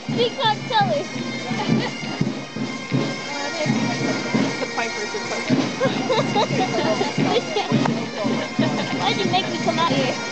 We can't tell it. The Pipers are Pipers. Why'd you make me come out here?